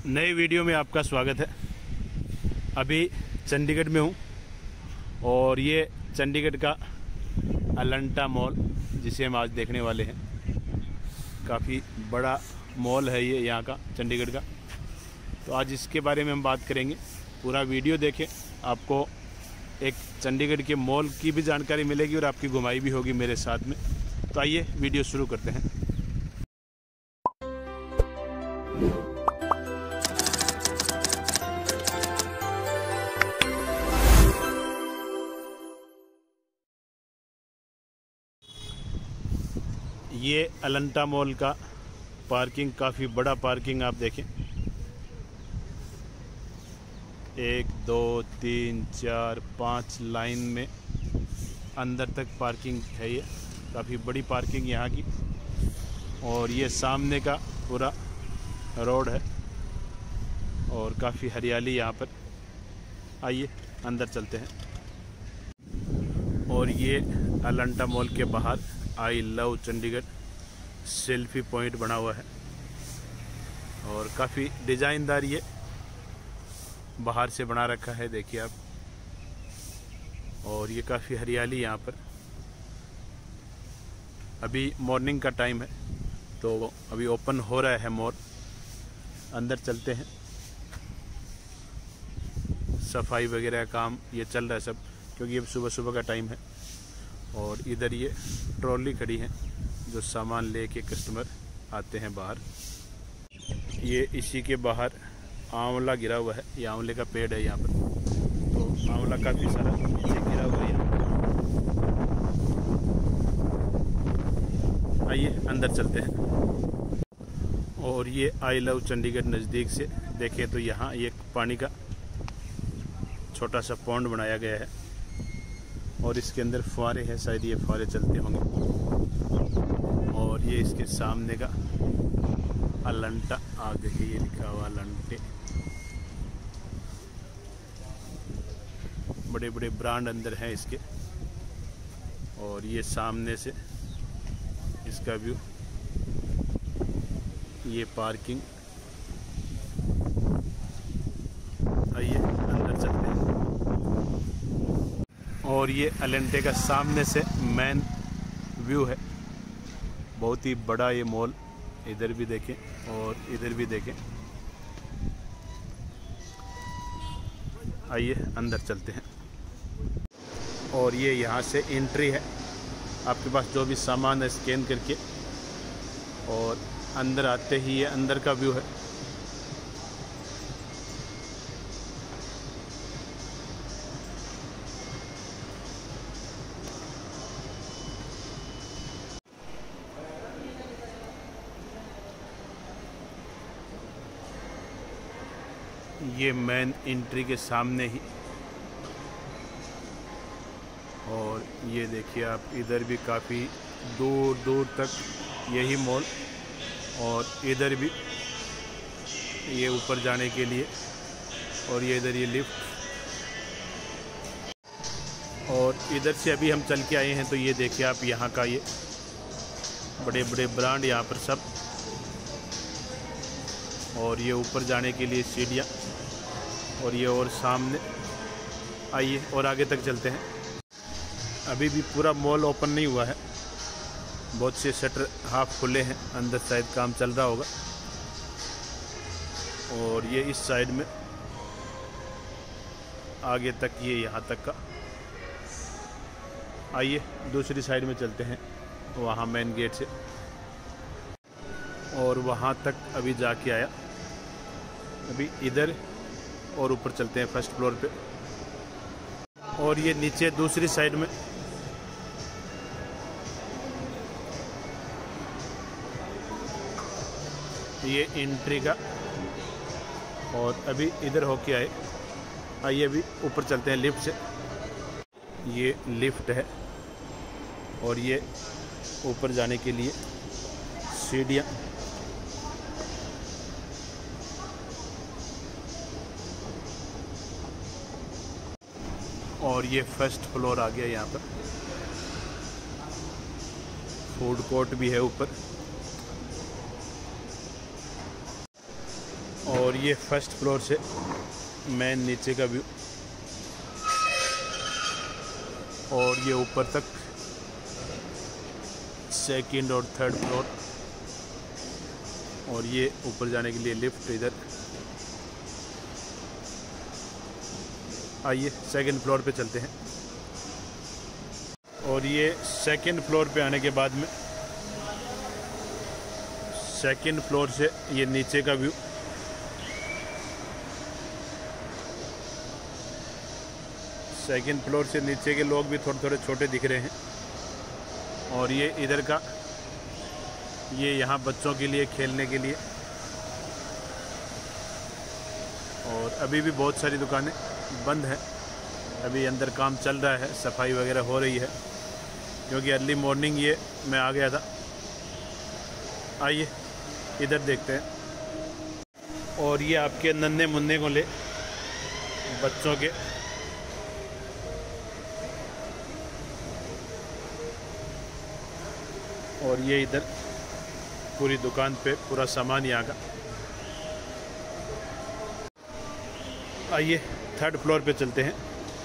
नए वीडियो में आपका स्वागत है। अभी चंडीगढ़ में हूँ और ये चंडीगढ़ का अलंटा मॉल जिसे हम आज देखने वाले हैं। काफ़ी बड़ा मॉल है ये यहाँ का चंडीगढ़ का, तो आज इसके बारे में हम बात करेंगे। पूरा वीडियो देखें, आपको एक चंडीगढ़ के मॉल की भी जानकारी मिलेगी और आपकी घुमाई भी होगी मेरे साथ में। तो आइए वीडियो शुरू करते हैं। ये अलंटा मॉल का पार्किंग, काफ़ी बड़ा पार्किंग आप देखें। 1 2 3 4 5 लाइन में अंदर तक पार्किंग है। ये काफ़ी बड़ी पार्किंग यहाँ की, और ये सामने का पूरा रोड है और काफ़ी हरियाली यहाँ पर। आइए अंदर चलते हैं। और ये अलंटा मॉल के बाहर I love Chandigarh selfie point बना हुआ है और काफ़ी डिज़ाइनदार ये बाहर से बना रखा है, देखिए आप। और ये काफ़ी हरियाली यहाँ पर। अभी मॉर्निंग का टाइम है तो अभी ओपन हो रहा है मॉल। अंदर चलते हैं। सफाई वगैरह का काम ये चल रहा है सब, क्योंकि अब सुबह सुबह का टाइम है। और इधर ये ट्रॉली खड़ी है जो सामान लेके कस्टमर आते हैं बाहर। ये इसी के बाहर आंवला गिरा हुआ है, ये आंवले का पेड़ है यहाँ पर, तो आंवला काफ़ी सारा नीचे गिरा हुआ है यहाँ। आइए अंदर चलते हैं। और ये आई लव चंडीगढ़ नज़दीक से देखें तो यहाँ ये पानी का छोटा सा पॉन्ड बनाया गया है और इसके अंदर फुहारे हैं, शायद ये फुहारे चलते होंगे। और ये इसके सामने का अलंटा, आगे ये लिखा हुआ अलंटे। बड़े बड़े ब्रांड अंदर हैं इसके। और ये सामने से इसका व्यू, ये पार्किंग। आइए अंदर चलते हैं। और ये अलंटे का सामने से मेन व्यू है। बहुत ही बड़ा ये मॉल, इधर भी देखें और इधर भी देखें। आइए अंदर चलते हैं। और ये यहाँ से एंट्री है, आपके पास जो भी सामान है स्कैन करके, और अंदर आते ही ये अंदर का व्यू है। ये मेन एंट्री के सामने ही। और ये देखिए आप, इधर भी काफ़ी दूर दूर तक यही मॉल, और इधर भी ये ऊपर जाने के लिए। और ये इधर ये लिफ्ट। और इधर से अभी हम चल के आए हैं तो ये देखिए आप, यहाँ का ये बड़े बड़े ब्रांड यहाँ पर सब। और ये ऊपर जाने के लिए सीढ़ियाँ। और ये और सामने। आइए और आगे तक चलते हैं। अभी भी पूरा मॉल ओपन नहीं हुआ है, बहुत से शटर हाफ खुले हैं, अंदर शायद काम चल रहा होगा। और ये इस साइड में आगे तक, ये यहाँ तक का। आइए दूसरी साइड में चलते हैं, वहाँ मेन गेट से। और वहाँ तक अभी जाके आया, अभी इधर और ऊपर चलते हैं फर्स्ट फ्लोर पे। और ये नीचे दूसरी साइड में ये एंट्री का। और अभी इधर होके आए। आइए अभी ऊपर चलते हैं लिफ्ट से। ये लिफ्ट है और ये ऊपर जाने के लिए सीढ़ियाँ। और ये फर्स्ट फ्लोर आ गया। यहाँ पर फूड कोर्ट भी है ऊपर। और ये फर्स्ट फ्लोर से मेन नीचे का व्यू, और ये ऊपर तक सेकंड और थर्ड फ्लोर, और ये ऊपर जाने के लिए लिफ्ट इधर। आइए सेकंड फ्लोर पे चलते हैं। और ये सेकंड फ्लोर पे आने के बाद में सेकंड फ्लोर से ये नीचे का व्यू, सेकंड फ्लोर से नीचे के लोग भी थोड़े थोड़े छोटे दिख रहे हैं। और ये इधर का, ये यहाँ बच्चों के लिए खेलने के लिए। और अभी भी बहुत सारी दुकानें बंद हैं, अभी अंदर काम चल रहा है, सफाई वगैरह हो रही है, क्योंकि अर्ली मॉर्निंग ये मैं आ गया था। आइए इधर देखते हैं। और ये आपके नन्हे मुन्ने को ले बच्चों के, और ये इधर पूरी दुकान पे पूरा सामान यहाँ का। आइए थर्ड फ्लोर पे चलते हैं।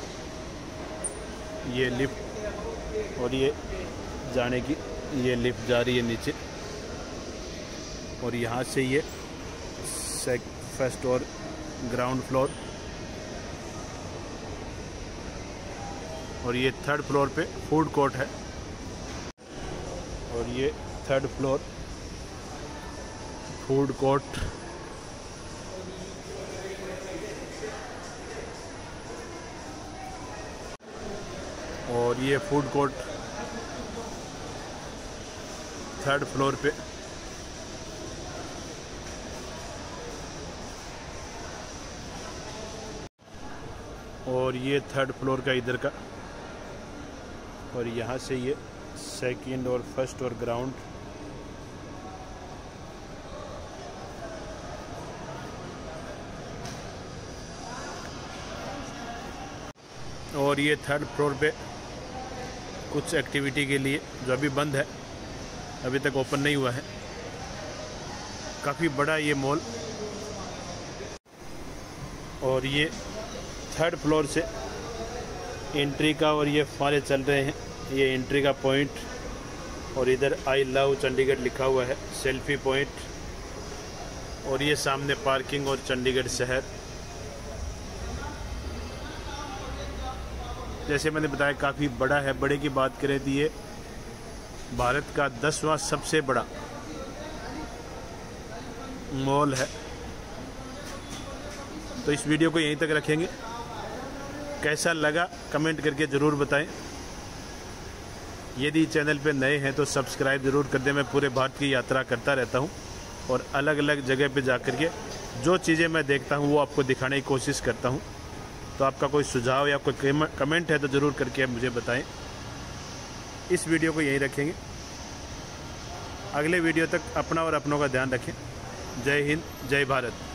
ये लिफ्ट, और ये जाने की ये लिफ्ट जा रही है नीचे, और यहाँ से ये फर्स्ट और ग्राउंड फ्लोर, और ये थर्ड फ्लोर पे फूड कोर्ट है। और ये थर्ड फ्लोर फूड कोर्ट, और ये फूड कोर्ट थर्ड फ्लोर पे। और ये थर्ड फ्लोर का इधर का, और यहाँ से ये सेकंड और फर्स्ट और ग्राउंड। और ये थर्ड फ्लोर पे कुछ एक्टिविटी के लिए, जो अभी बंद है, अभी तक ओपन नहीं हुआ है। काफ़ी बड़ा ये मॉल। और ये थर्ड फ्लोर से एंट्री का, और ये फारे चल रहे हैं, ये एंट्री का पॉइंट। और इधर आई लव चंडीगढ़ लिखा हुआ है, सेल्फी पॉइंट। और ये सामने पार्किंग और चंडीगढ़ शहर। जैसे मैंने बताया काफ़ी बड़ा है। बड़े की बात करें तो ये भारत का 10वां सबसे बड़ा मॉल है। तो इस वीडियो को यहीं तक रखेंगे। कैसा लगा कमेंट करके ज़रूर बताएं। यदि चैनल पे नए हैं तो सब्सक्राइब ज़रूर कर दें। मैं पूरे भारत की यात्रा करता रहता हूं, और अलग अलग जगह पे जा कर के जो चीज़ें मैं देखता हूं वो आपको दिखाने की कोशिश करता हूं। तो आपका कोई सुझाव या कोई कमेंट है तो ज़रूर करके मुझे बताएं। इस वीडियो को यहीं रखेंगे। अगले वीडियो तक अपना और अपनों का ध्यान रखें। जय हिंद, जय भारत।